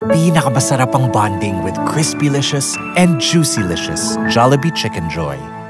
Pinakamasarap ang bonding with Crispylicious and Juicylicious Jollibee Chicken Joy.